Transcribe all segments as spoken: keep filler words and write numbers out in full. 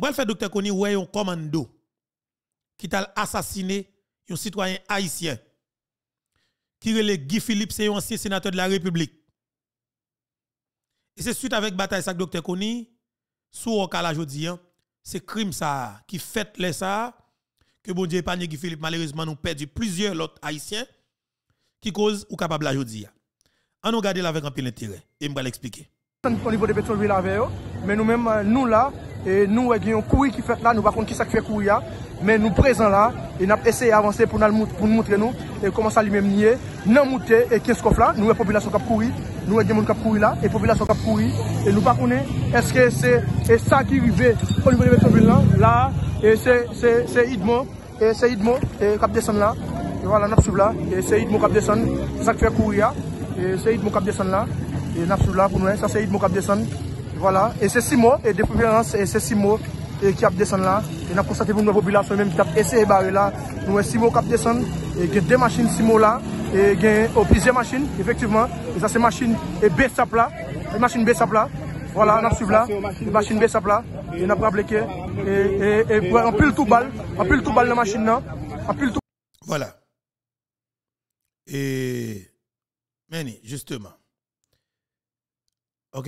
Moi, le docteur Koni, ouais, un commando qui t'a assassiné un citoyen haïtien qui est Guy Philippe, c'est un ancien sénateur de la République. Et c'est suite avec bataille ça docteur Koni, sous au cas jodi, c'est crime ça qui fait les ça que bon Dieu épargne Guy Philippe, malheureusement nous perdu plusieurs autres haïtiens qui cause ou capable la jodi. On nous regarder là avec un peu d'intérêt et me va l'expliquer. Au niveau de Pétionville avec eux, mais nous-mêmes, nous là, et nous avons un courrier qui fait là, nous ne savons pas qui ça fait courir, mais nous présents là, et nous avons essayé d'avancer pour nous montrer nous, et comment ça lui-même nier, nous monter et quinze coffres là, nous avons la population qui a couru, nous avons des gens qui ont couru là, et la population qui a couru, et nous ne savons pas, est-ce que c'est ça qui arrive au niveau de Pétionville là, là, et c'est Idmo, et c'est Idmo, et qui descend là, et voilà, nous sommes là, et c'est Idmo qui descend, c'est ça qui fait courir, et c'est Idmo qui descend là. Et nous là pour nous, ça c'est Idmo qui descend. Voilà, et c'est six mots, et de préférence, et c'est six mots qui descendent là. Et nous avons constaté pour nos populations même qui ont essayé de barrer là. Nous avons six mots qui descendent, et il y a deux machines six mots là, et il y a plusieurs machines, effectivement. Et ça c'est machine et B S A P là, les machines B S A P là. Voilà, nous avons là, les machines B S A P là, et nous avons appliqué, et, et, et on pile tout balle, on pile tout balle la machine là, on pile tout. Voilà. Et, mais justement. OK?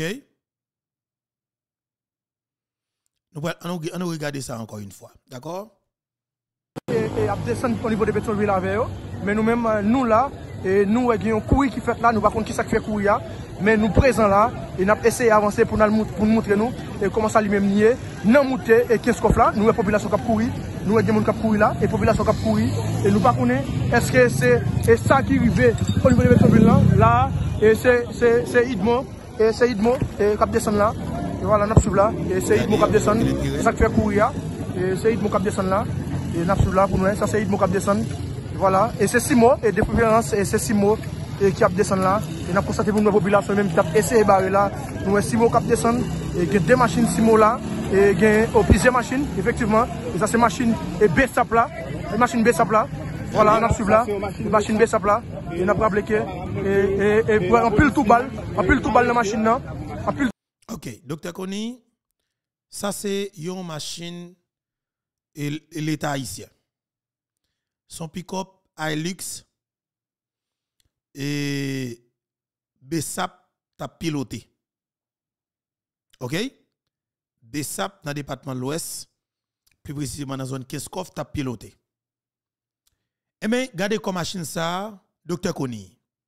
Nous allons regarder ça encore une fois. D'accord? Et, et à descendre au niveau de Pétionville avec eux, mais nous-mêmes, nous là, et nous avons un courrier qui fait là, nous ne savons pas qui ça fait courir, mais nous présents là, et nous avons essayé d'avancer pour nous montrer nous, et comment ça lui-même nier, nous avons monté et quinze coffres là, nous avons la population qui a couru, nous avons des gens qui ont couru là, et la population qui a couru, et nous ne savons pas, est-ce que c'est ça qui arrive au niveau de Pétionville là, là, et c'est Idmo. Et c'est Idmo qui descend là. Et voilà, nous sommes là. Et c'est Idmo qui descend. C'est ça qui fait courir. Et c'est Idmo qui descend là. Et nous sommes là pour nous. Ça c'est Idmo qui descend. Voilà. Et c'est six mots. Et de préférence, et c'est six mots qui descend là. Et nous avons constaté pour nos populations même qui ont essayé de barrer là. Nous avons six mots qui descendent. Et il y a deux machines six mots là. Et il y a plusieurs machines, effectivement. Et ça c'est machine et B S A P là. Les machines B S A P là. Voilà, nous sommes là. Les machines B S A P là. Et nous avons appliqué. Et, et, et on pile tout balle, on pile tout balle la machine là. Pile... Ok, docteur Koni, ça c'est une machine et, et l'État haïtien. Son pick-up Hilux et B S A P t'a piloté. Ok? B S A P dans le département de l'Ouest, plus précisément dans la zone quinze coffres, t'a piloté. Eh bien, regardez comme machine ça, docteur Koni.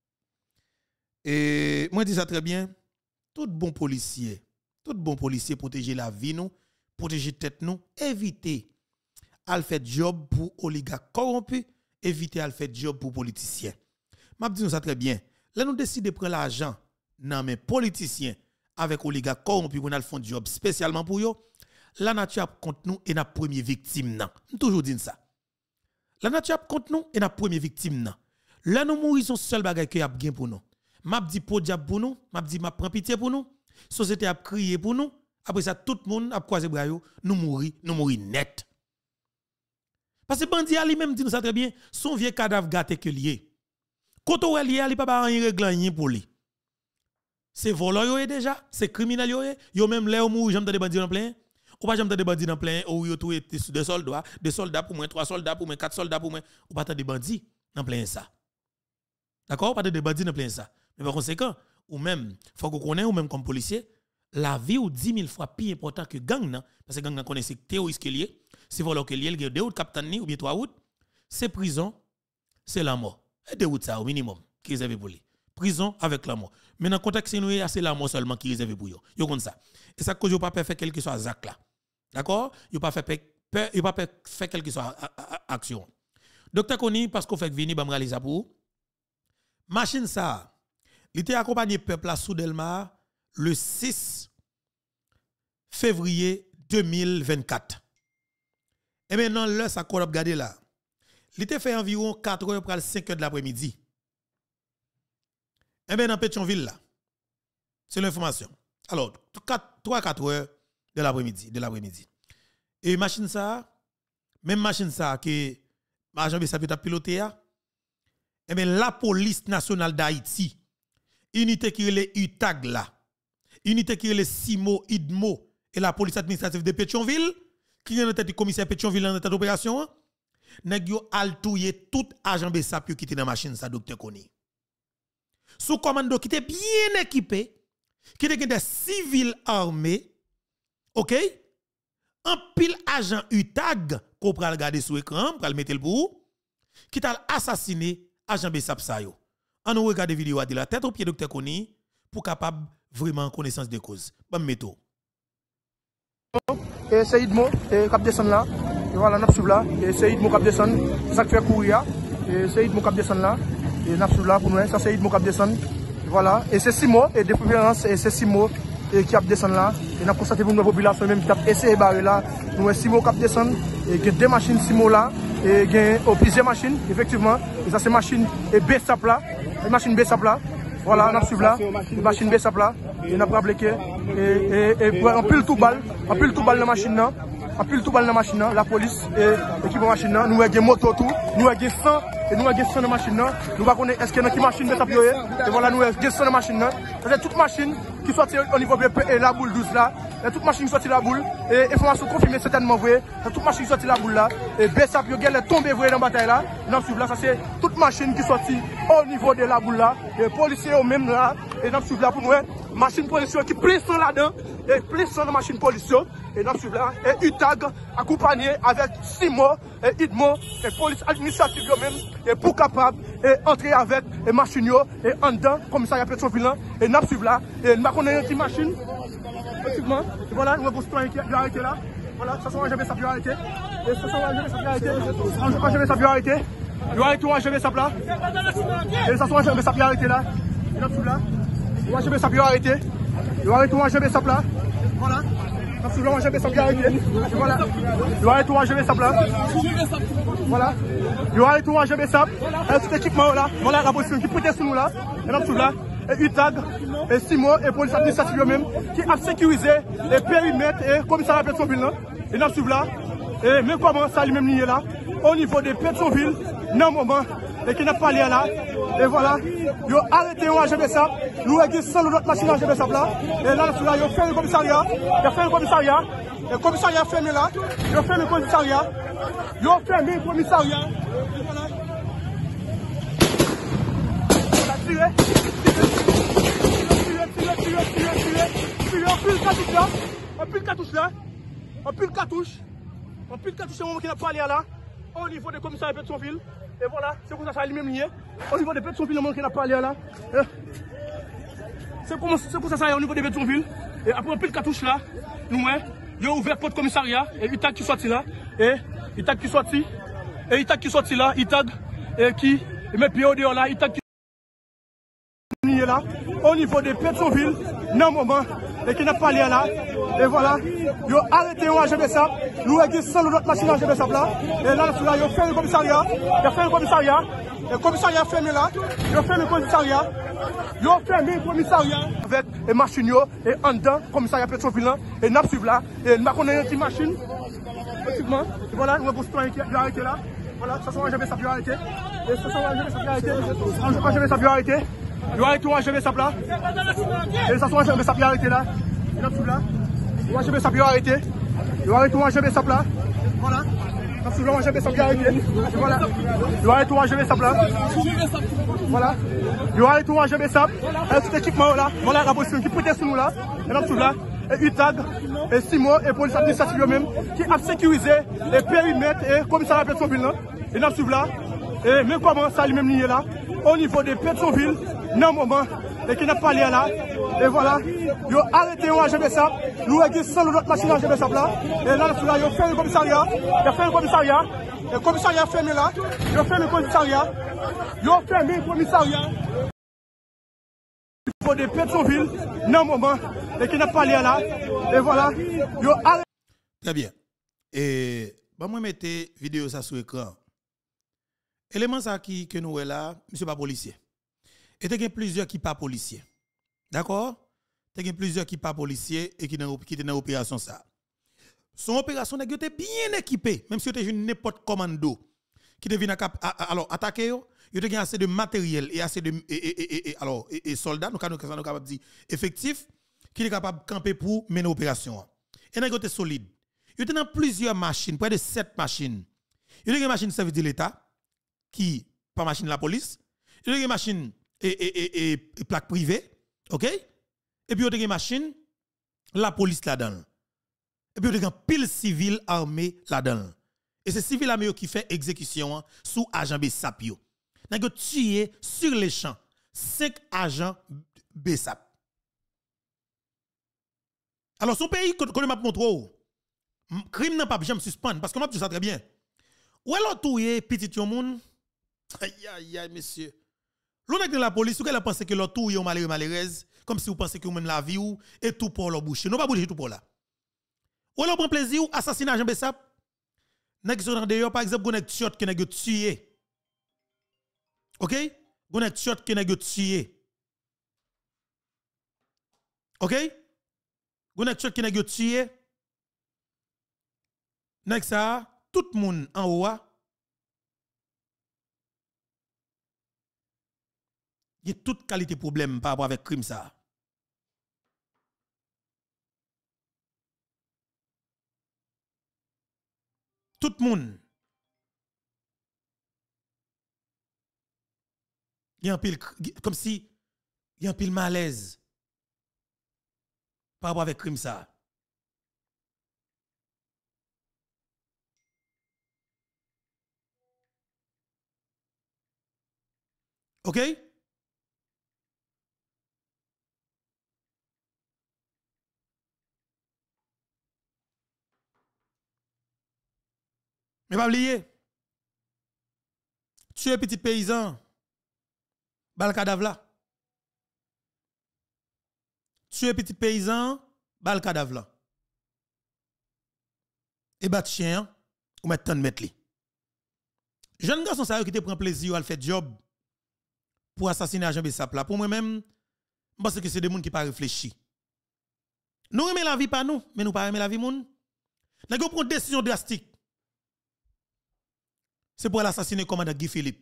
Et moi, je dis ça très bien. Tout bon policier, tout bon policier protéger la vie, nous, protéger tête nous, éviter à faire job pour oligarques corrompus, éviter à faire job pour politiciens. Je dis ça très bien. Là, nous décidons de prendre l'argent dans mes politiciens avec oligarques corrompus pour nous faire job spécialement pour eux. La nature a contre nous et notre première victime. Nous toujours dit ça. La nature a contre nous et notre première victime. Là, nous mourons seul bagage que y a bien pour nous. M'a dit pour diable pour nous, m'a dit m'a prend pitié pour nous. Société a crié pour nous. Après ça tout le monde a croisé bras yo, nous mourir, nous mourir net. Parce que bandit ali même dit nous ça très bien, son vieux cadavre gâté que lié. Quand on lié ali pas rien réglant rien pour lui. C'est volant yo déjà, c'est criminel yo yo même là mourir j'aime des bandits en plein. Ou pas j'aime des bandits en plein, ou yo tout des soldats, des soldats pour moi, trois soldats pour moi, quatre soldats pour moi, ou pas des bandits en plein ça. D'accord? Pas des bandits en plein ça. Mais par conséquent, ou même, faut qu'on connaisse, ou même comme policier, la vie ou dix mille fois plus important que gang, nan, parce que gang nan connaît c'est terroriste qui lié, c'est volant qui lié, il y a deux routes capitaine ou bien trois routes, c'est prison, c'est la mort. Et deux routes ça au minimum qui est réservé pour lui. Prison avec la mort. Mais dans le contexte nous c'est la mort seulement qui est réservé pour yo. Yo comme ça. Et ça cause yo pas faire quelque soit acte là. D'accord? Yo pas faire yo pas faire quelque soit action. Docteur Koni parce qu'on fait venir ba m'rali ça pour machine ça. Il était accompagné peuple à Soudelma le six février deux mille vingt-quatre. Et maintenant, là, ça qu'on a regardé là. Il était fait environ quatre heures pour cinq heures de l'après-midi. Et bien, dans Pétionville là, c'est l'information. Alors, trois à quatre heures de l'après-midi. De l'après-midi. Et machine ça, même machine ça que l'agent B S A P a piloté, et bien, la police nationale d'Haïti, unité qui est le U T A G là, unité qui est le Simo, Idmo et la police administrative de Pétionville, qui est dans tête du commissaire Pétionville dans cette opération, nèg yo al touyer tout agent B S A P qui était dans machine ça docteur Koni. Sous commando qui était bien équipé, qui était des civils armés, OK? Un pile agent U T A G qu'on pral regarder sur écran, pral mettre le pour qui t'a assassiné agent B S A P ça yo. On nous regarde vidéo de la tête au pied docteur Koni pour capable vraiment connaissance de cause. Bon métaux. Et c'est Idmo et cap descend là. Et voilà, n'a suivre là et c'est Idmo cap descend, ça fait courir et c'est Idmo cap descend là et n'a suivre là pour nous, ça c'est Idmo cap descend. Voilà, et c'est Simo et de préférence et c'est Simo et qui a descend là et n'a constaté pour nous population même qui a essayé de barrer là. Nous Simo cap descend et il y a deux machines Simo là et il y a plusieurs machines effectivement et ça c'est machine et B S A P là, une machine B S A P là. Voilà, on a suivi là, une machine B S A P là, et on a pas bloqué, et, et, et on pile tout balle, on pile tout balle dans la machine là, on pile tout balle dans la machine là, la police et l'équipe de machine là, nous avons des motos tout, nous avons des cent, et nous avons des cent de machine là, nous ne connaissons pas est-ce qu'il y a une machine B S A P et voilà, nous avons des cent de machine là, c'est toute machine qui sortit au niveau de la boule douze là, et toute machine qui sortit la boule, et information confirmée certainement vrai, toute machine qui sortit la boule là, et B S A P est tombé vrai dans la bataille là, nous suivons là, ça c'est toute machine qui sortit au niveau de la boule là, et policiers au même là, et nous suivons là pour nous, machine policière qui presse là-dedans, et presse dans la machine policière, et nous suivons là, et U T A G accompagné avec Simo, et Idmo, et police administrative eux-mêmes, et pour capable, et entrer avec, et machine et en dedans, commissariat Pétionville, et nous suivons là, et nous connaissons une machine, effectivement, et voilà, nous avons un qui est arrêté là, voilà, ça sont un G B S A P arrêté, et ça sont un G B S A P arrêté, un G B S A P arrêté, il y a tout un G B S A P là, et ça sont un G B S A P arrêté là, et nous suivons là, il y a un G B S A P arrêté, il y a tout un G B S A P là, voilà. Absolument, un G B S A P arrêté. Voilà. Il y aura tout un G B S A P là. Voilà. Il y aura tout un G B S A P. Et cet équipement là. Voilà la position qui protège sur nous là. Et là, là. Et U T A G, et Simo, et police administrative eux-mêmes, qui a sécurisé les périmètres et commissariat Pétionville là. Et là, là. Et même comment ça lui-même lié là. Au niveau de Pétionville, dans le moment, et qui n'a pas lié là. Et voilà. Ils ont arrêté un G B S A P. Nous avons cent de notre machine en G B S A P là. Et là, là, ils ont fait le commissariat. Ils ont fait le commissariat. Le commissariat fermé là. Ils ont fait le commissariat. Ils ont fermé le commissariat. Et voilà. On a tiré. Tiré, tiré, tiré, tiré, tiré. Tiré, on pile le cartouche là. On pile le cartouche là. On pile le cartouche. On pile le cartouche au moment qu'il n'a pas allé là. Au niveau des commissariats de Pétionville. Et voilà, c'est comme ça, ça a lui-même lié. Au niveau des Pétionville, le monde qui n'a pas allé là. C'est comme ça, ça a au niveau des Pétionville. Et après, on pile le cartouche là. Nous, ils ont ouvert porte commissariat. Et I T A G qui sortit là. Et I T A G qui sortit. Et I T A G qui sortit là. I T A G et qui met pied au dehors là. I T A G qui est là. Au niveau des Pétionville, dans le moment, et qui n'a pas allé là. Et voilà, ils ont arrêté un G B S A P. Nous avons cent de notre machine en G B S A P là. Et là, là, ils ont fait le commissariat. Ils ont fait le commissariat. Le commissariat fermé là. Ils ont fait le commissariat. Ils ont fermé le commissariat. Avec les machines et en dedans, le commissariat Pétionville là. Et nous suivons là. Et nous avons une petite machine. Effectivement. Et voilà, nous avons un qui est arrêté là. Voilà, ça sont un G B S A P arrêté. Et ça sont un G B S A P arrêté. Un G B S A P arrêté. Il y aura tout un G B S A P là. Et ça sont un G B S A P arrêté là. Et nous suivons là. Il y aura un G B S A P arrêté. Il y aura tout un G B S A P là. Voilà. Nous suivons un G B S A P arrêté. Et voilà. Il y aura tout un G B S A P là. Voilà. Il y aura tout un G B S A P. Et cet équipement là. Voilà la position qui protège sur nous là. Et nous suivons là. Et U T A G, et Simo, et police administrative eux-mêmes, qui a sécurisé les périmètres et commissariat Pétionville là. Et nous suivons là. Et même comment ça lui-même lié là. Au niveau de Pétionville, dans le moment, et qui n'a pas lié là. Et voilà, ils ont arrêté un G B S A P. Nous avons cent de notre machine en G B S A P là. Et là, là, ils ont fait le commissariat. Ils ont fait le commissariat. Le commissariat fermé là. Ils ont fait le commissariat. Ils ont fermé le commissariat. Au niveau de Pétionville, dans le moment, et qui n'a pas lié là. Et voilà, ils ont arrêté. Très bien. Et, bah, moi, mettez vidéo ça sur l'écran. Élément ça qui que nous est là, monsieur pas policier. Et il y a plusieurs qui pas policiers. D'accord? Il y a plusieurs qui pas policiers et qui qui étaient dans l'opération ça. Son opération était bien équipée, même si c'était n'importe commando qui devait alors attaquer yo, il y a assez de matériel et assez de et, et, et, et, alors et, et soldats nous sommes capables de dire effectifs qui est capable de camper pour mener l'opération. Et il était solide. Il y a plusieurs machines, près de sept machines. Il y a une machine service de l'État, qui, pas machine de la police. Il y a une machine et, et, et, et, et plaque privée, ok? Et puis il y a une machine, la police là-dedans. Et puis il y a un pile civil armé là-dedans. Et c'est civil armé qui fait exécution sous agent B S A P. N'a tué sur les champs cinq agents B S A P. Alors son pays qu'on m'a montré, crime n'a pas jamais suspendre parce qu'on m'a dit ça très bien. Ou alors tué petit yon moun. Aïe aïe aïe monsieur. L'on est dans la police, ou qu'elle pense que l'autre tué ou malheureux malheureuse, comme si vous pensez que vous mène la vie ou et tout pour leur boucher. Non pas boucher tout pour là. Ou alors prend plaisir ou assassiner agent B S A P. Nèg sont d'ailleurs par exemple gonèg shot que nèg tué. OK? Gonèg shot que nèg tué. OK? Gonèg shot que nèg tué. Nèg ça tout le monde en haut il y a toute qualité problème par rapport avec crime ça. Tout le monde. Il y a un pile, comme si il y a un pile malaise par rapport avec crime ça. OK? Mais pas oublier. Tuer petit paysan. Bal cadavre là. Tuer petit paysan, bal cadavre là. Et bat chien, ou mettre tant de mettre li. Jeune garçon ça qui te prend plaisir à faire job pour assassiner agent B S A P là. Pour moi-même, je pense que c'est des gens qui pas réfléchi. Nous aimons la vie pas nous, mais nous pas aimer la vie moun. Nous avons pris une décision drastique. C'est pour l'assassiner le commandant Guy Philippe.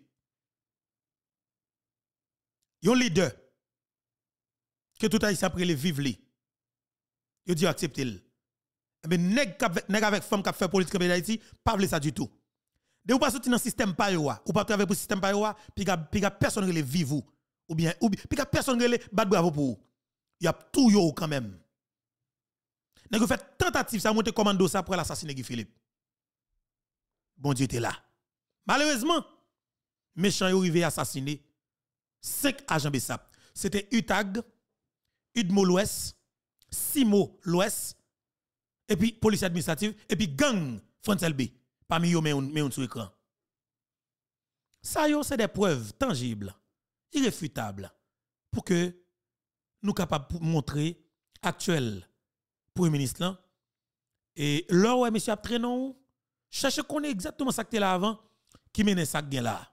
Yon leader que tout haïtien après le vivre li. Yo dit accepter le. Mais nèg nèg avec femme qui fait politique en Haïti, pas vle ça du tout. De ou pas sortir dans système pa yo ou pas travailler pour système pa yo, puis puis personne le vivre ou bien ou puis personne le bat bravo pour. Y a tout yo quand même. Nèg fait tentative ça monter commando ça pour l'assassiner Guy Philippe. Bon Dieu était là. Malheureusement, méchant yo arrivé assassiner cinq agents B S A P. C'était U T A G, Udmo l'Ouest, Simo l'Ouest, et puis police administrative, et puis gang France L B. Parmi eux, mais on sur écran. Ça, c'est des preuves tangibles, irréfutables, pour que nous capables de montrer actuel Premier ministre là. Et là, ouais, monsieur Abtrenon, cherchez qu'on est exactement ça que là avant, qui mène ça que là.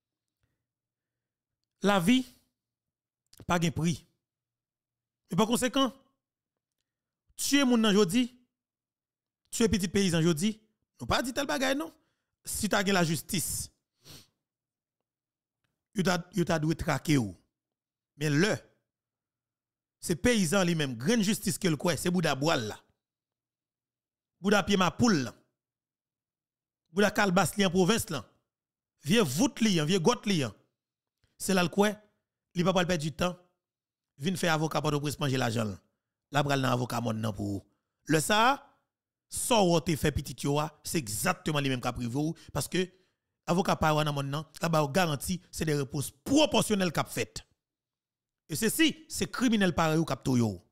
La vie, pas de prix. Et par conséquent, tuer moun nan jodi, tuer petit paysan jodi, nous pas dit tel bagay non. Si tu as la justice, tu as dû traquer ou. Mais le, c'est paysan lui-même, grande justice que le quoi, c'est Bouda Boal là. Bouda pied ma poule là. Bouda Kalbas li en province là. Vieux voûte li, vieux got li. C'est là le quoi, il va pas perdre du temps. Vin faire avocat pour de manger l'argent. La bral nan avocat mon nan pour. Le ça so ou te fait petit yo c'est exactement les mêmes cas privé parce que avocat pa nan mon nan, la ba garantie c'est des réponses proportionnelles qu'a fait. Et ceci, c'est criminel pareil ou cap to yo.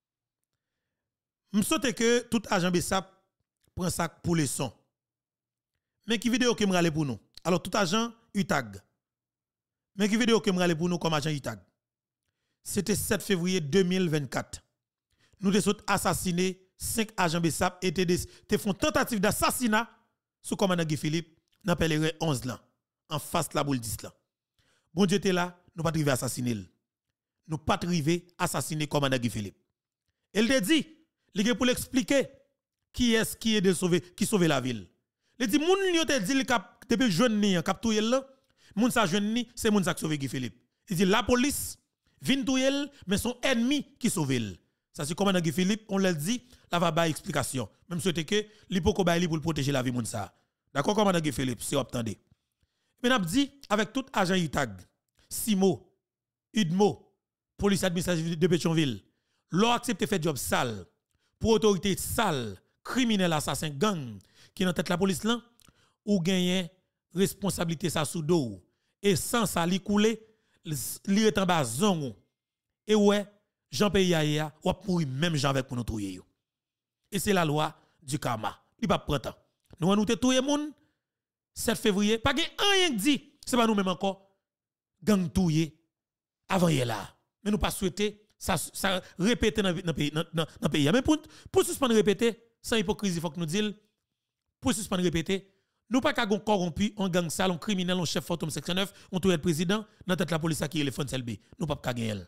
M'sote que tout agent B S A P prend ça pour les sons. Mais qui vidéo que m'rale pour nous. Alors tout agent U T A G. Mais qui vidéo que m'rale pour nous comme agent U T A G. C'était sept février deux mille vingt-quatre. Nous avons assassiné cinq agents B S A P et te font tentative d'assassinat sous commandant Guy Philippe dans Pèlerin onze là, en face de la boule dix là. Bon Dieu était là, nous pas arrivé à assassiner. Nous pas arrivé à assassiner commandant Guy Philippe. Elle te dit, il pour l'expliquer qui est-ce qui est de sauver qui sauve la ville. Il dit moun yo te dit depuis jeune ni cap touyer là, moun sa jeune ni c'est moun sa qui sauve Guy Philippe. Il dit la police vin touyer mais son ennemi qui sauve. Ça c'est commandant Guy Philippe, on l'a dit, la va ba explication. Même souhaité que l'hypoko ba li pour protéger la vie moun ça. D'accord commandant Guy Philippe, c'est obtendé. Mais n'a dit avec tout agent I T A G, Simo, Udmo, police administrative de Pétionville, l'ont accepté faire job sale pour autorité sale, criminel assassin gang qui dans tête la police là ou gagner responsabilité ça sous dos et sans ça li couler li est en bas zone et ouais Jean Payaya ou mourir même Jean avec pour nous touyer yo. Et c'est la loi du karma. Il pas prend temps. Nous nous te touyer moun sept février, pas gen rien dit, c'est pas nous même encore gang touyer avant hier là. Mais nous pas souhaiter ça ça répéter dans dans pays dans dans pays. Mais pour pour suspendre répéter sans hypocrisie faut que nous dire pour suspendre répéter nous pas qu'à corrompu, on gang sale, on criminel, on chef fantôme section neuf, on touye le président dans tête la police qui est le fond L B. Nous pas qu'à gagner.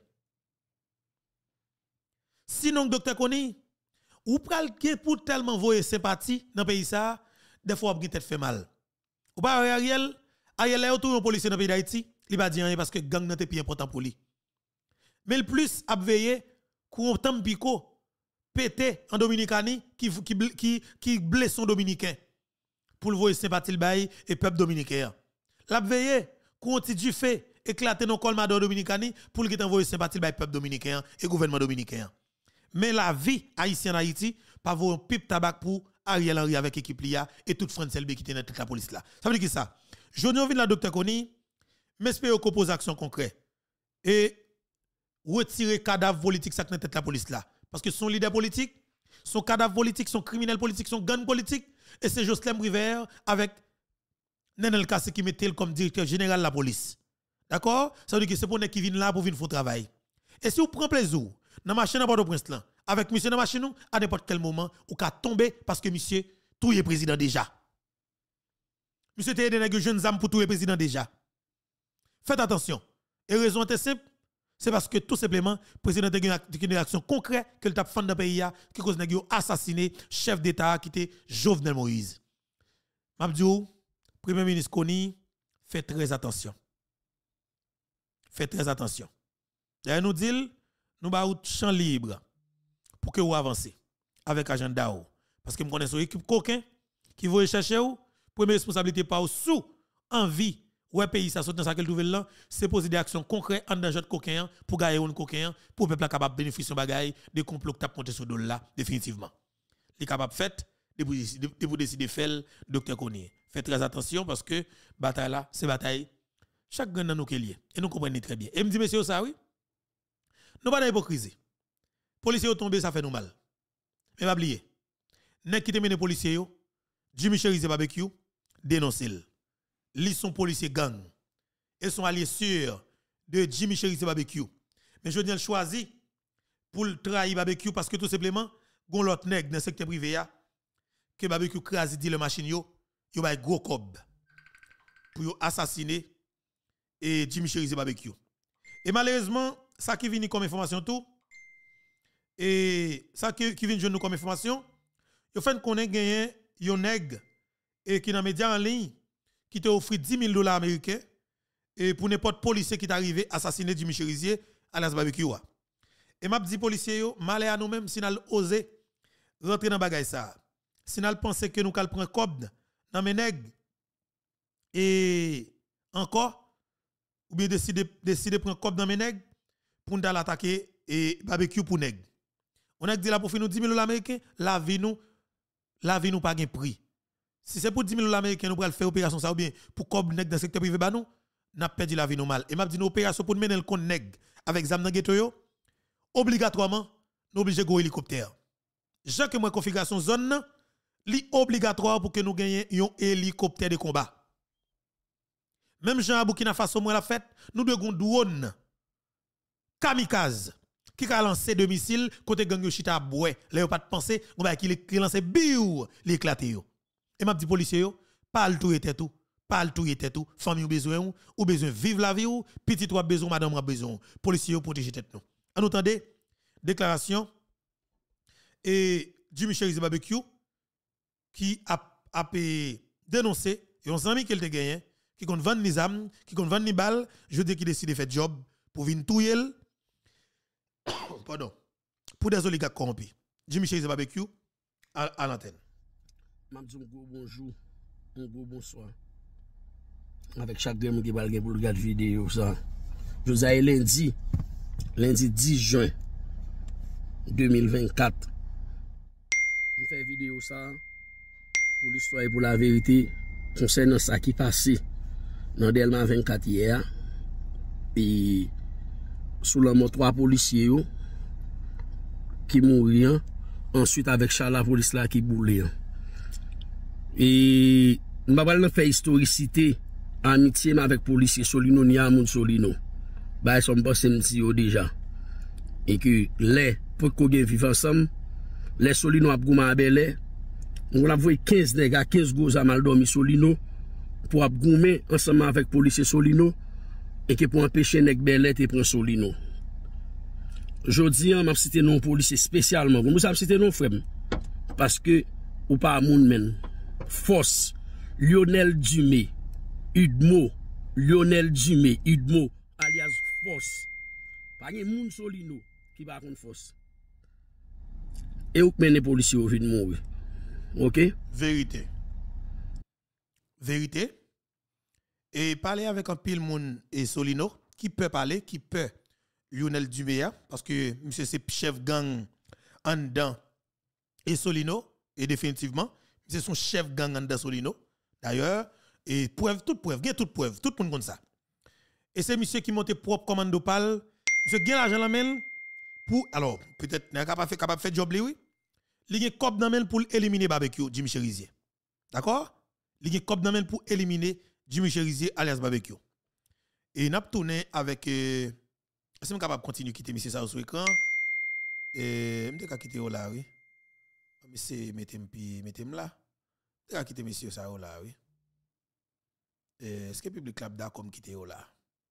Sinon docteur Koni, ou pral gen pour tellement voyer sympathie dans pays ça, des fois on tête fait mal. Ou pas Ariel, Ariel est autour un policier dans pays d'Haïti, il va dire rien parce que gang nan te plus important pour lui. Mais le plus a veiller qu'on tam pico pété en Dominicani qui qui qui qui blesse son dominicain pour le voyer sympathie le bail et peuple dominicain. L'a veiller qu'on ti du fait éclater dans colmado dominicani pour le qui t'envoyer sympathie le bail peuple dominicain et gouvernement dominicain. Mais la vie haïtienne en Haïti pas vaut un pipe tabac pour Ariel Henry avec équipe lia et toute France L B qui était dans toute la police là. Ça veut dire que ça. Je ne viens la docteur Koni, mais espère qu'on pose action concrète et retirer cadavre politique ça dans tête la police là parce que son leader politique, son cadavre politique, son criminel politique, son gang politique et c'est Jocelyn River avec Nenel Kassé qui mettait comme directeur général de la police. D'accord? Ça veut dire que c'est pour nous qui viennent là pour venir faire travail. Et si vous prenez plaisir dans la machine à Port-au-Prince là, avec monsieur dans la machine, à n'importe quel moment, ou qu'à tomber parce que monsieur tout est président déjà. Monsieur te aidé des jeunes âmes pour tout est président déjà. Faites attention. Et raison est simple, c'est parce que tout simplement, le président a une action concrète que le tape fan dans le pays qui cause de assassiner chef d'État qui était Jovenel Moïse. Mabdiou, Premier ministre Koni, faites très attention. Faites très attention. Et nous dit, nous avons un champ libre pour que vous avancez avec agenda. Parce que nous connaissons une équipe coquin qui veut chercher ou, première responsabilité pas sous envie. Ouais, pays, ça saute dans sa nouvelle là, c'est poser des actions concrètes en danger de coquin pour gagner un coquin pour le peuple capable de bénéficier de bagaille des complots qui tapent monter sur le là, définitivement. Les capables fait, de vous décider de faire, docteur Koni. Faites très attention parce que bataille là, c'est bataille. Chaque grand dans nous qui est lié. Et nous comprenons très bien. Et me dit, monsieur, ça oui? Nous pas d'hypocrisie. Policiers sont tombés, ça fait nous mal. Mais pas oublier. N'est qui te mène policiers, Jimmy Cherise Barbecue, dénoncez-le. Ils sont policiers gang. Ils sont alliés sûrs de Jimmy Cherise Barbecue. Mais je viens choisi pour trahir Barbecue parce que tout simplement, gon l'autre nèg dans le secteur privé que Barbecue crase dit le machine yo, yo bay gros cob pour assassiner et Jimmy Cherise Barbecue. Et malheureusement, ça qui vient comme information tout et ça qui qui vient jeune comme information, yo fait connaît gagné yon nèg et qui dans média en ligne qui te offre dix mille dollars américains et pour n'importe policier qui est arrivé assassiner Jimmy Cherizier à la barbecue. Et m'a dit policier yo, malé à nous même si nous osé rentrer dans bagay ça. Si nous pensé que nous kal prendre cob dans mes nèg et encore ou bien décider décider prendre cob dans mes nèg pour nous l'attaquer et barbecue pour nèg. On a dit là pour finir dix mille dollars américains, la vie nous la vie nous pas gain prix. Si c'est pour dix mille dollars américains, nous allons faire opération ça ou bien pour cob nèg dans le secteur privé, bah nous, n'a perdu la vie nous mal. Et m'a dit une opération pour mener le compte nèg avec zam dans ghetto yo, obligatoirement, nous obligé go hélicoptère. Jean que moi configuration zone li obligatoire pour que nous gagnions un hélicoptère de combat. Même Jean à Burkina Faso moi la fête, nous devons drone kamikaze qui a lancé deux missiles côté gang yo chita bois, là yo pas de penser, on va qui lancer biou, l'éclater yo. Et m'a dit policier yo, pas le tout était tout, pas le tout était tout, famille ou besoin ou, ou besoin vivre la vie ou, petit ou besoin, madame ou besoin, policier yo protéger tête nous. En entendez déclaration et Jimmy Cherizier Barbecue qui a, a dénoncé un ami qu'il te gagné qui compte vendre les armes, qui compte vendre les balles, je dis qu'il décide de faire job pour venir touyer pardon pour des oligarques corrompus. Jimmy Cherizier Barbecue à, à l'antenne. Je vous bonjour, un gros bonsoir. Avec chaque game qui va pour regarder vidéo ça. Je vous ai lundi, lundi dix juin deux mille vingt-quatre. Je fais vidéo ça pour l'histoire et pour la vérité concernant ça qui passé dans Delma vingt-quatre hier. Et sous la mort trois policiers qui mourent. Ensuite avec Charles la police là qui boule. Et nous allons faire historicité amitié avec policier Solino ni Amoun Solino. Bah sont passés déjà. Et que les pour qu'on vivent ensemble, les Solino a gouma à Belé, on a vu quinze nègres, quinze gos à mal dormi Solino pour goumer ensemble avec policier Solino et que pour empêcher nèg Belé te prendre Solino. Jodi an m'a cité non policier spécialement. Vous m'a cité non frère parce que ou pas moun men. Force Lionel Dumé, Udmo, Lionel Dumé, Udmo alias Force. Pas gen moun Solino qui va contre force. Et ou men les policiers au vin mourir. OK? Vérité. Vérité. Et parler avec un pile moun et Solino qui peut parler, qui peut Lionel Dumé, parce que monsieur c'est chef gang en dedans et Solino, et définitivement, c'est son chef gang en dedans Solino. D'ailleurs, et preuve, toute preuve, il y a toute preuve, tout le monde comme ça. Et c'est monsieur qui monte propre commando pal, monsieur gagne l'argent la main pour, alors, peut-être, n'est capable de faire job, oui. Il y a cop dans main pour éliminer barbecue, Jimmy Cherizier. D'accord? Il y a cop dans main pour éliminer Jimmy Cherizier alias barbecue. Et n'a tourné avec. Euh, Est-ce que je suis capable de continuer à quitter monsieur ça sur l'écran? Et je vais quitter là, oui. Monsieur, mettez-moi là. Je vais quitter monsieur ça là, oui. Est-ce que le public là d'accord comme quitter là?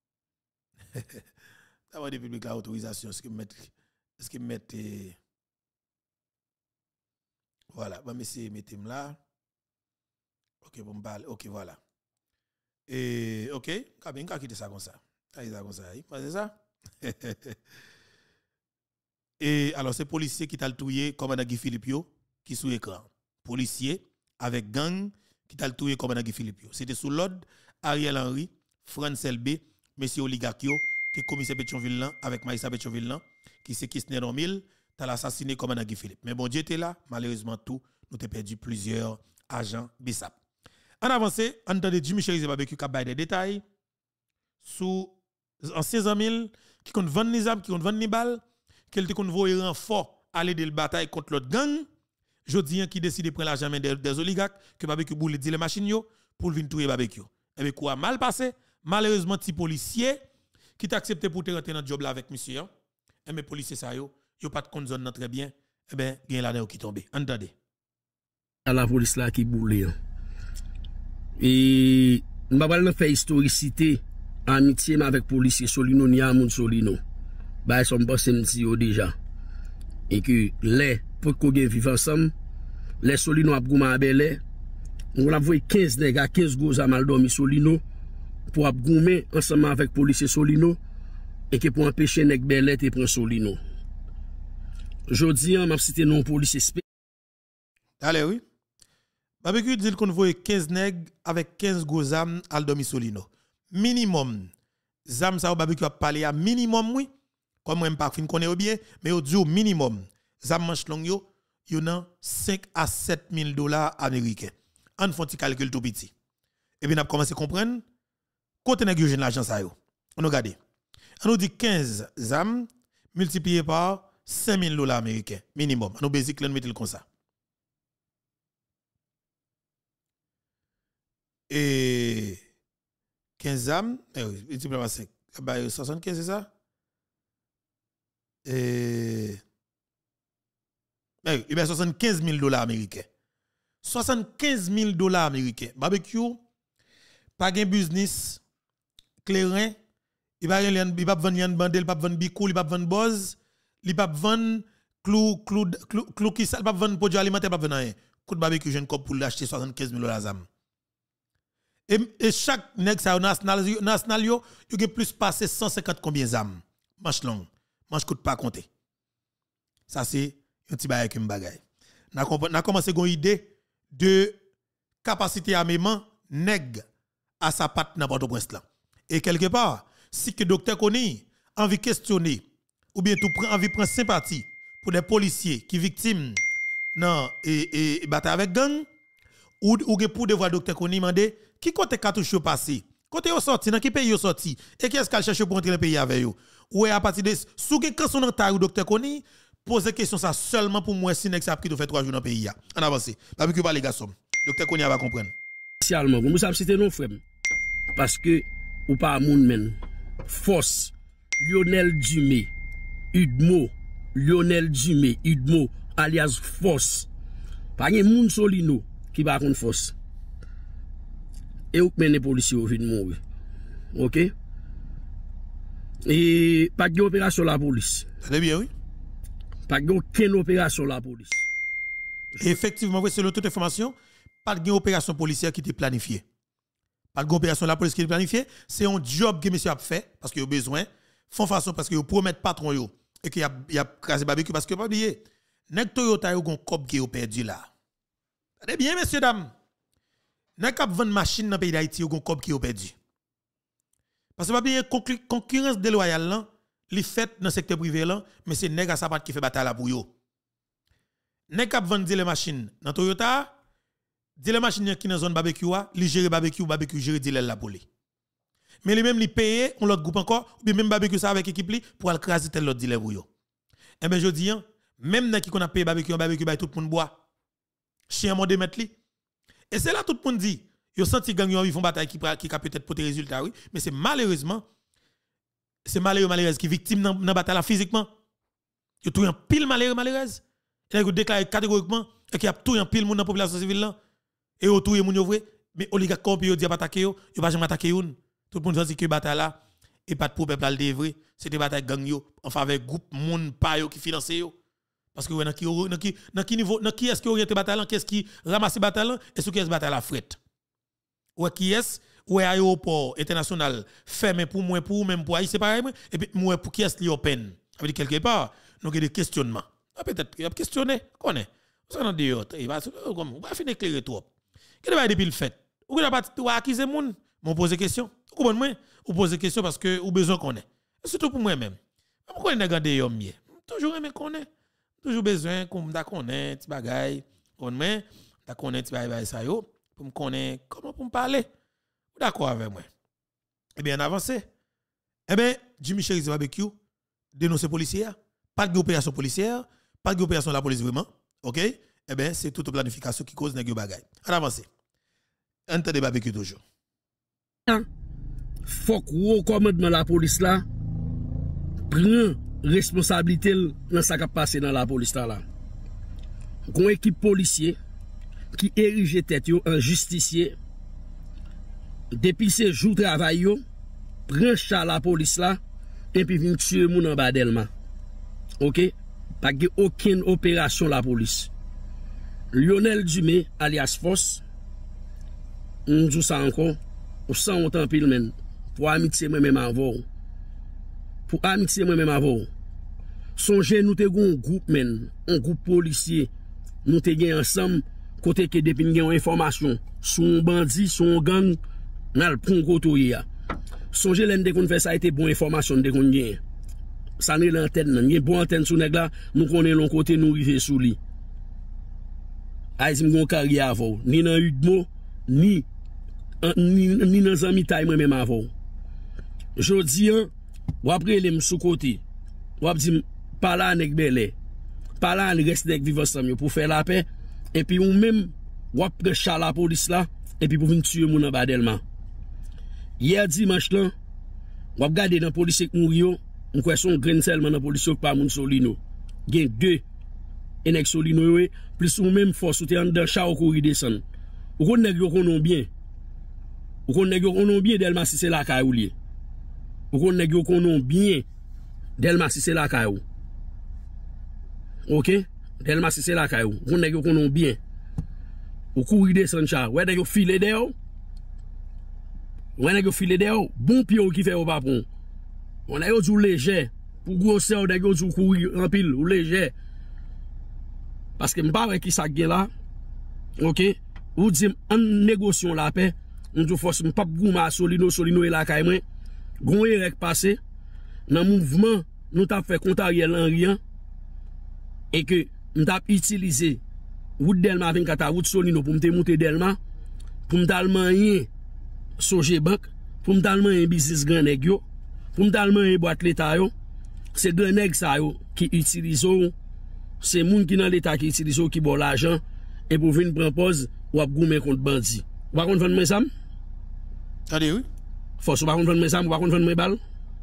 D'avoir des publics là autorisation, est-ce que mettre est-ce que mettre voilà, bah monsieur mettez-moi là. OK, bon parler. OK, voilà. Et OK, quand bien quitter ça comme ça. Ça comme ça, c'est ça. Et alors, c'est policier qui t'a le touillé, commandant Guy Philippio, qui sous écran. Policier avec gang qui t'a le touillé, commandant Guy Philippio. C'était sous l'ordre Ariel Henry, France L B, monsieur Oligarchio, qui est commissaire Pétionville là, avec Maïssa Pétionville là, qui s'est Kisner en mille, t'as assassiné commandant Guy Philippe. Mais bon Dieu était là, malheureusement tout, nous t'ai perdu plusieurs agents B I S A P. En avancé, on entend Jimmy Cherizier Barbecue qui a des détails sous en seize mille qui compte vendre les armes, qui compte vendre les balles, qu'elle te compte voyer renfort aller de la bataille contre l'autre gang. Jodi qui décide de prendre l'argent des, des oligarques que barbecue boule dit les machines yo pour venir tuer barbecue. Et bien quoi mal passé, malheureusement petit policier qui t'a accepté pour te rentrer dans le job là avec monsieur. Et mes policiers ça yo, yo pas de compte zone très bien. Et ben gain là qui tombe. Entendez. À la police là qui boule. Et nous allons faire historicité amitié avec policier Solino ni Amoun Solino. Bah ils sont passés déjà. Et que les pour qu'on vivent ensemble, les Solino a gouma à Belé, on a vu quinze nègres, quinze gos à mal dormi Solino pour goumer ensemble avec policier Solino et que pour empêcher nèg Belé te prendre Solino. Jodi on m'a cité non policier spécial. Allez oui. Barbecue dit qu'on voit quinze nègres avec quinze gros âmes à dormi Solino. Minimum. Zam ça au barbecue a parlé à minimum oui. Comme moi pas fin connaît bien, mais au du minimum. Zam manche long yo, yo nan cinq à sept mille dollars américains. On font petit calcul tout petit. Et puis on a commencé à comprendre côté nèg yo jeune l'argent ça yo. On regarde. On nous dit quinze zam multiplié par cinq mille dollars américains minimum. On basique là mettre comme ça. Et quinze âmes, eh oui, multiplié par cinq, bah, soixante-quinze, c'est ça? Et. Eh oui, bien soixante-quinze mille dollars américains. soixante-quinze mille dollars américains. Barbecue, pas de business, clairin, il va pas vendre yan bandel, il va pas vendre bicou, il va pas vendre boz, il va pas vendre clou, clou, clou, clou qui ça, il va pas vendre produit alimentaire, il va pas vendre rien. Coup de barbecue, jeune cop pour l'acheter soixante-quinze mille dollars âmes. Et, et chaque nèg ça national national yo, yo gen plus passé cent cinquante combien zam. Manche long. Manche coûte pas compter. Ça c'est un petit bagay qui me bagay. N'a commencé une idée de capacité armement nèg à sa patte dans Port-au-Prince là. Et quelque part, si que docteur Koni envie questionner ou bien tout prend envie prendre sympathie pour des policiers qui victimes non et et bataille avec gang ou ou pour devoir docteur Koni demander qui côté cartouche passé, côté yo sorti dans qui pays yo sorti et qui est-ce qu'elle cherche pour entrer dans le pays avec yo. Ou à partir de sous que quand son taille docteur Koni poser question ça seulement pour moi si nex a pris de faire trois jours dans le pays. En avance. Pas que pas les garçons. Docteur Konya va comprendre. Spécialement, vous savez c'était non frère. Parce que ou pas moun men. Force Lionel Dumé, Udmo, Lionel Dumé, Udmo alias Force. Pas gen moun Solino qui va contre force. Et ou men les policiers au vin mourir. OK? Et pas de opération la police. Très bien oui. Pas de aucune opération la police. Et effectivement, oui, selon toute information, pas de opération policière qui était planifiée. Pas d'opération la police qui est planifiée, c'est un job que monsieur a fait parce qu'il a besoin, font façon parce qu'il promet patron yo et qu'il a il a crasé barbecue parce que pas oublier. Nèg Toyota yo gon cop qui yo perdu là. Attendez bien messieurs dames. Nèg k'ap vendre machine dans pays d'Haïti yo gon cop qui yo perdu. Parce que pas bien concurrence déloyale là, li fait dans secteur privé là, mais c'est nèg à sa patte qui fait bataille là pour yo. Nèg k'ap vendre les machines dans Toyota, di les machines qui dans zone barbecue a, li gérer barbecue, barbecue gérer di la pour lui. Mais les même li payer on l'autre groupe encore ou bien même barbecue ça avec équipe li pour al craser tel l'autre dealer pour yo. Et ben je dis même nèg qui qu'on a payé barbecue, barbecue bay tout le monde boit. Chien monde mettre li. Et c'est là tout le monde dit, yo senti gang yo ils font bataille qui qui ka peut-être porter résultat oui, mais c'est malheureusement c'est malheureux malheureuse qui victime dans dans bataille physiquement. Yo tout un pile malheureux malheureuse. Et vous déclarez catégoriquement qu'il y a tout un pile monde dans la population civile là et autour moun yo vrai mais oligarque corrompu yo dit pas attaquer yo yo pas jamais attaquer une tout le monde dit que bataille là et pas de problème là le vrai c'était bataille gang yo en faveur groupe monde pa yo qui finance yo parce que dans qui dans qui dans qui niveau dans qui est-ce qui orienté bataille là qu'est-ce qui ramasse bataille là et ce qui est bataille là fret ou qui est ou aéroport international fermé pour moi pour même pour c'est pareil et puis moi pour qui est-ce li open ça veut dire quelque part nous avons des questionnements peut-être il y a questionné connaît ça dans dehors il va comme on va finir éclairer trop qu'est-ce que depuis le fait ou n'a pas ou acquiser moun m'on poser question vous comprenez moi ou poser question parce que ou besoin connaît surtout pour moi même pourquoi il n'a gardé homme mieux toujours aimer connaît toujours besoin comme da connaît petit bagaille connaît da connaît petit bagaille ça yo pour me connaître comment pour me parler d'accord avec moi et bien avancé eh bien Jimmy Cherizi barbecue dénoncer policier pas de opération policière pas de opération de la police vraiment OK eh bien c'est toute planification qui cause nèg bagay on avance entendez barbecue toujours faut que commandement la police là prend responsabilité dans ça qui passé dans la police là une équipe policier qui érige tête yo en justicier depuis ce jour travail yo prend chat la police là et puis vient tuer moun en bas d'Elma. OK? Pas de aucune opération la police. Lionel Dumé alias Force on joue ça encore on sent autant pile men pour amitié moi même avant. Pour amitié moi même avant. Songez nous te gon groupe men, un groupe policier nous te gen ensemble côté que depuis gen information son bandit, son gang nan pon kotoye ya. Songez l'en de kon fait ça a été bon information de kon gen. Ça n'est l'antenne nan, gen bon antenne sou nèg la, nous connaît l'on côté nous rive sou li. Aizim gon carrière avant, ni nan Udmo, ni ni ni nan zami tay moi même avant. Jodi an, ou après les sou côté. Ou ap di pa la nèg belé. Pa la nèg reste nèg vivre ensemble pour faire la paix et puis ou même ou ap prend chat la police là et puis pour venir tuer moun en bas d'Elma. Hier dimanche là, ou ap gade dans policier qui mouri yo, on croit son grain seulement dans policier pas moun Solino. Gen deux et nèg Solino yo plus ou même force ou te en dans chat ou courir descendre. Ou kon nèg yo konon bien. Ou kon nèg yo konon bien Delma si c'est la kay ou lié. Ou kon nèg yo konon bien Delma si c'est la kay ou. OK? Delma si c'est la kay ou. Ou kon nèg yo konon bien. Ou courir descendre chat. Ouais nèg yo filer de yo. Ouais nèg yo filer de yo. Bon pied qui fait ou pas prendre. On a yo dou léger pour grosseur nèg yo dou courir en pile ou léger. parce que m'pa wè ki sa gen là. OK? Ou dit en négociation la paix, on dit force m'pa gouma Solino Solino et la kay mwen. Gon erek passé dans mouvement nous t'a fait compte Ariel Henry et que nous t'a utilisé route Delma vingt-quatre route Solino pour me monter Delma pour me dalmanyer Soje Bank pour me dalmanyer business grand nèg yo pour me dalmanyer boîte l'état yo c'est grand nèg ça yo qui utilise c'est moun qui dans l'état qui utilise qui bon l'argent et pour venir prendre pause ou ap goumen contre bandi ou pas contre vendre mes sam attendez oui force ou pas contre vendre mes sam ou pas contre vendre mes balles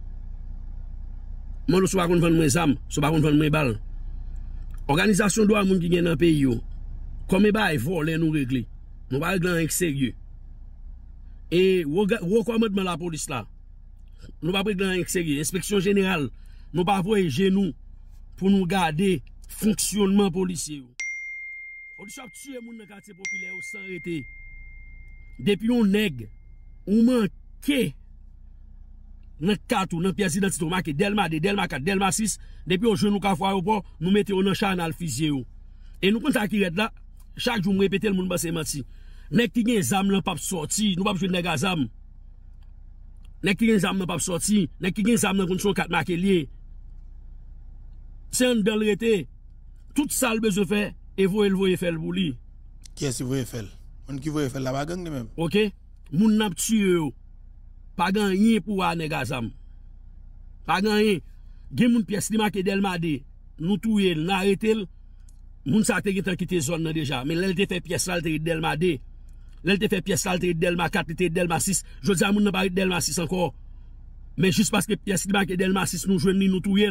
moi sou pas contre vendre mes am sou pas contre vendre mes balles organisation doit moun qui gen dans pays yo comme ba voler nous régler nous pas régler avec sérieux et recommandement la police là nous pas régler avec sérieux inspection générale nous pas voyager nous pour nous garder fonctionnement policier police a tué moun dans quartier populaire sans arrêter depuis on nèg ou manqué dans quatre dans pièce d'identité marqué Delma deux Delma quatre Delma six depuis au jour nous ka fois aéroport nous mettons dans chanal fusillé et nous konta qui red là chaque jour me répéter le monde ba c'est menti nèg qui gen zam là pas sorti nous pas jouer nèg azam nèg qui gen zam là pas sorti nèg qui gen zam dans condition quatre marqué lié c'est un dans l'été tout ça le besoin faire et vous le voyez faire pour lui qui est-ce vous faire on qui voyez faire la bagang même OK moun n'a tué pas gagné pour a nèg azam pas gagné gen moun pièce li marqué Delma deux nous touyer n'arrêter moun sa te getan quitté zone nan déjà mais l'elle te fait pièce là te Delma deux l'elle te fait pièce là te Delma quatre te Delma six je dis à moun nan pas Delma six encore mais juste parce que pièce li marqué Delma six nous joindre nous touyer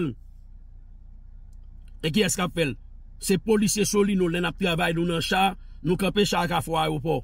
et qui est-ce qu'a fait c'est policier Solino l'en a travaillé nous dans char nous camper char ka fo aéroport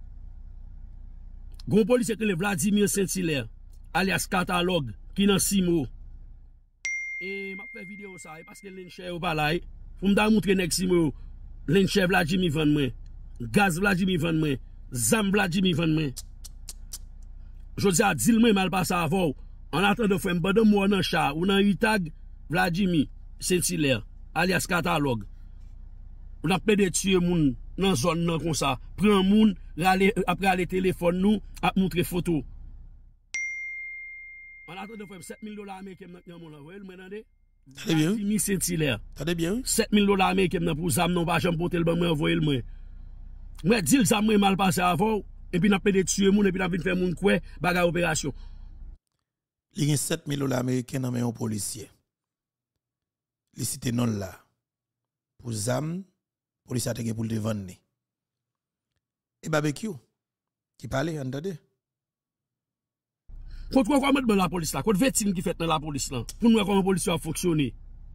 gros policier que le Vladimir Saint-Hilaire alias catalogue qui dans Simo et m'a fait vidéo ça parce que l'enchère ou pas là pour me montrer nèg Simo l'enchère Vladimir vend moi gaz Vladimir vend moi zam Vladimir vend moi je dis à dire moi mal passé avant en attendant de faire un bon mois dans char ou dans Utag Vladimir Saint-Hilaire alias catalogue on a pédé tuer moun dans zone nan comme ça prend moun après aller téléphone nous a montrer photo on attend de faire sept mille dollars américains dans mon envoyer le mandé très bien Vladimir Saint-Hilaire très bien sept mille dollars américains pour zam non pas jamais porter le ban envoyer le moi moi dit ça moi mal passé avant et puis n'a pédé tuer moun et puis n'a vinn faire moun quoi bagarre opération il y a sept mille dollars américains dans un policier les cité non là pour zam police a te pour le vendre et barbecue qui parlait entendez quand quoi quoi mettre dans la police là quand victime qui fait dans la police là pour nous comment la police a fonctionné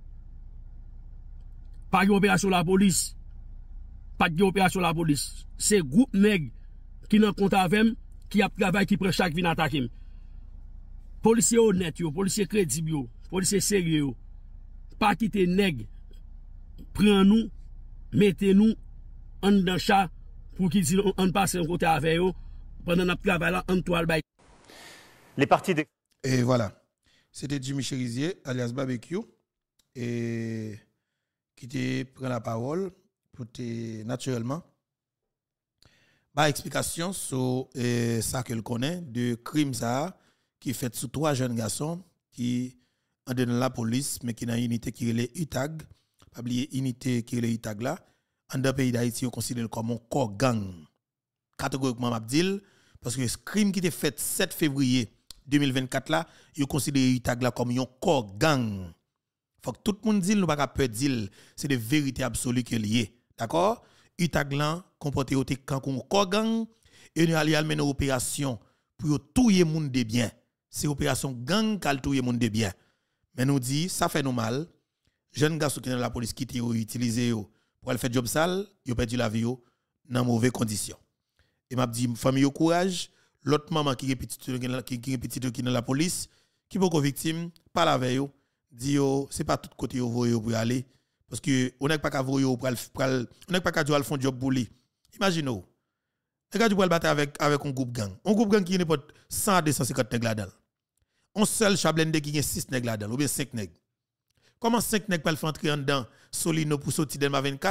pas d'opération la police pas d'opération la police c'est groupe nèg qui nan compte avec qui a travail qui prend chaque vin attaquer policier honnête yo policier crédible yo policier sérieux yo pas quitter nèg prend nous mettez-nous en dans chat pour qu'ils disent on passe un côté avec eux pendant notre travail là en toile bay. Les parties de... Et voilà. C'était Jimmy Cherizier alias Barbecue et qui te prend la parole pour te naturellement bah explication sur eh, ça qu'elle connaît de crime ça qui fait sous trois jeunes garçons qui en dans la police mais qui dans une unité qui est les U T A G. Pas oublier unité qui est le U T A G là en dans pays d'Haïti on considère comme un corps gang catégoriquement m'abdil parce que ce crime qui était fait sept février deux mille vingt-quatre là il considère U T A G là comme un corps gang faut que tout le monde dise nous pas peur dire c'est des vérités absolues qui liées d'accord U T A G là comporté comme un corps gang et nous allons mener une opération pour tuer monde de bien c'est opération gang qui tuer monde de bien mais nous dit ça fait nous mal jeunes garçons qui dans la police qui ont utilisé pour aller faire job sale, ils ont perdu la vie dans mauvaises conditions. Et m'a dit famille au courage, l'autre maman qui est petite qui est petite qui dans la police, qui beaucoup victime, pas la veille, dit c'est pas tout côté au voyer pour aller parce que on n'est pas qu'à voyer pour on n'est pas qu'à jouer le fond job pour lui. Imaginez. Regarde du pour battre avec avec un groupe gang. Un groupe gang qui n'est pas cent à deux cent cinquante nèg là-dedans. On seul chablende qui a six nèg là-dedans ou bien cinq nèg. Comment cinq nèg pas le faire entrer en dedans Solino pour sortir Delma vingt-quatre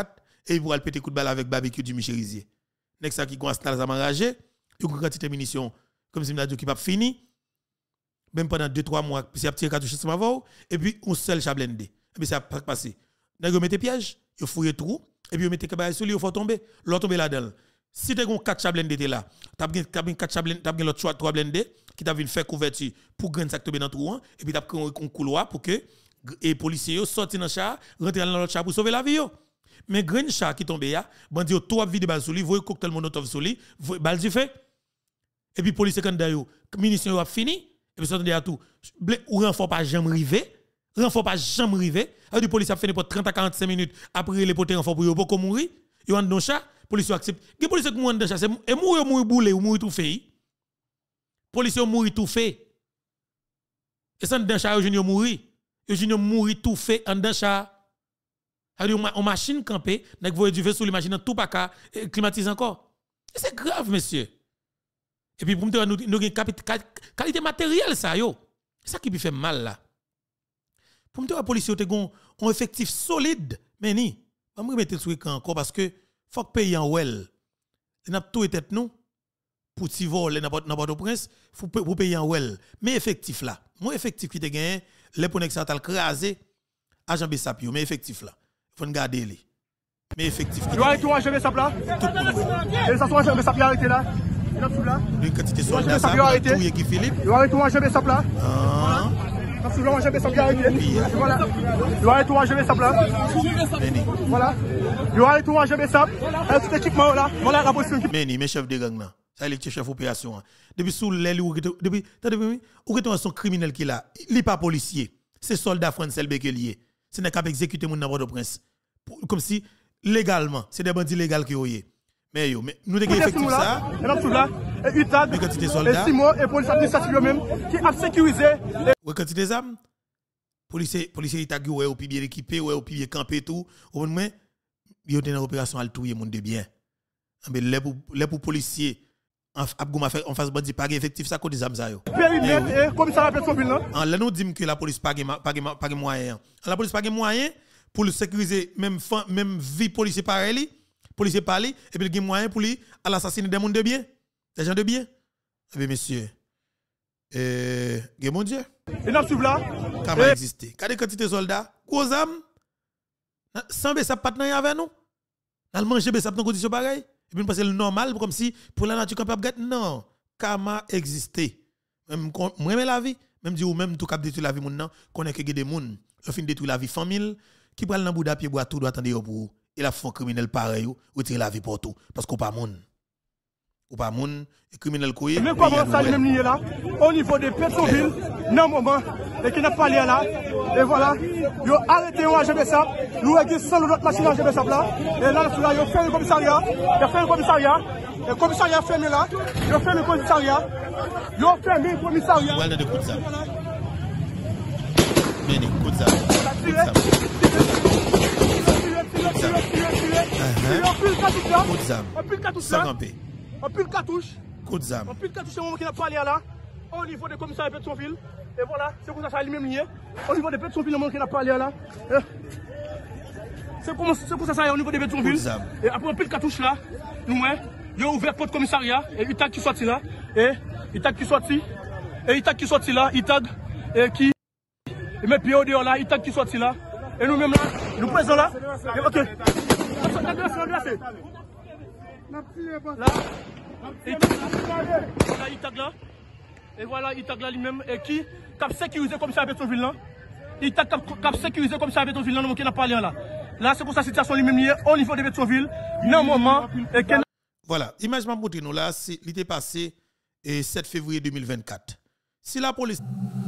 et il pourra le péter coup de balle avec barbecue du Michelizier. Next ça qui commence à s'enrager, il y a une quantité de munitions comme si m'a dit qui pas fini. Même pendant deux trois mois, puis il y a petit cartouche sur ma voix et puis on seul chablendé. Et puis ça pas passé. Nèg mettez piège, il fouille trou et puis il mettez cabaye sur lui, il faut tomber, l'autre tomber là-dedans. Si tu as quatre chablendé t'es là, tu as quatre chablendé, tu as l'autre trois blendé qui t'a vinn faire couverture pour grain sac tomber dans trou et puis tu as pris un couloir pour que les policiers sortent dans char, rentrer dans l'autre char pour sauver la vie yo. Mais grain char qui tombe là, bandi yo trois vide balle sur lui, voyez cocktail molotov sur lui, balle du fait. Et puis policier candidat yo, munitions a fini et puis sortez à tout. Ou renfort pas jamais rivé, renfort pas jamais rivé. Et du police a fait pour trente à quarante-cinq minutes après les potes renfort pour yo pour mourir. Yo en dans chat, police accepte. Les policiers qui mourent dans chat, c'est et mourir mourir boulé ou mourir tout fait. Policiers mourir tout fait. Et ça dans chat yo mourir. Yo mourir tout fait en dans chat. C'est-à-dire, on machine campée, vous voyez du feu sur les machines, tout pas qu'à climatiser encore. C'est grave, monsieur. Et puis, pour nous, nous avons une qualité matérielle, ça, yo. C'est ça qui fait mal, là. Pour nous, la police, ont un effectif solide, mais ni. Je vais me mettre sur encore parce que faut que payer en well. Il n'a tout été nous. Pour t'y voler n'importe au prince, faut pour payer en well. Mais effectif, là. Mon effectif qui te gagne, les ponex ça t'a crasé, agent Bessapio, mais effectif, là. Faut garder les. Mais effectivement. Tu vas tout agent Bessap là? Et ça soit agent Bessap arrêté là? Il a tout là? Une quantité de soldats ça arrêté. Qui Philippe. Tu vas tout agent Bessap là? Ah. Parce que l'agent Bessap arrêté. Voilà. Tu vas tout agent Bessap là? Voilà. Tu vas tout agent Bessap. Et tout équipement là. Voilà la position qui. Mais ni mes chefs de gang là. Ça il est chef opération. Depuis sous l'aile ou depuis depuis ou que son criminel qui là, il n'est pas policier. C'est soldat français Bekelier. Ce n'est qu'à exécuter mon n'importe prince comme si légalement c'est des bandits légaux qui oyé mais yo mais nous devons effectif ça et là tout là et Utad et Simon et police administrative même qui a sécurisé ouais quantité d'armes policier policier Utad ouais au bien équipé ouais au bien campé tout au moins yo dans opération al touyer monde de bien mais les pour les pour policiers en en face bandit pas effectif ça côté armes ça yo périmètre et commissariat Pétionville non en là nous dit que la police pas pas pas moyen la police pas moyen pour le sécuriser même même vie policier pareil policier parler et puis il y a moyen pour lui à l'assassiner des monde de bien des gens de bien eh bien monsieur euh mon Dieu et n'a suivre là comment exister quand des quantité soldats gros armes sans ça pas dans avec nous dans manger ça dans condition pareil et puis passer le normal comme si pour la nature capable gâte non comment exister même moi la vie même dit ou même tout cap détruire la vie moun nan connaît que des moun au fin détruire la vie famille qui pral nan bouda pied bois tout doit attendre pour et la font criminel pareil ou retirer la vie pour tout parce qu'on pas moun ou pas moun et criminel koye mais comment ça même lié là au niveau de Pétionville non moment et qui n'a pas lié là et voilà yo arrêté un agent de ça nous avons seul notre machine agent de ça là et là là yo fait le commissariat il a fait le commissariat le commissariat fermé là yo fait le commissariat yo fermé le commissariat voilà de coup de ça mais ni coup de ça coup de ça sans ramper un pull cartouche coup de ça un pull cartouche c'est moment qui n'a pas lié là au niveau des commissariats de Pétionville et voilà c'est comme ça ça lui-même lié au niveau de Pétionville le moment qui n'a pas lié là c'est comme c'est comme ça ça au niveau de Pétionville et après un pull cartouche là nous moi il a ouvert porte commissariat et il tag qui sorti là et il tag qui sorti et il tag qui sorti là il tag et qui et mes pieds au dehors là il tag qui sorti là et nous même là nous présents là et OK là il tag là et voilà il tag là lui-même et qui cap sécurisé comme ça avec Pétionville là il tag cap sécurisé comme ça avec Pétionville là nous qui n'a pas lien là là c'est pour sa situation lui-même lié au niveau de Pétionville non moment et que voilà image m'a montré nous là c'est l'été passé et sept février deux mille vingt-quatre si la police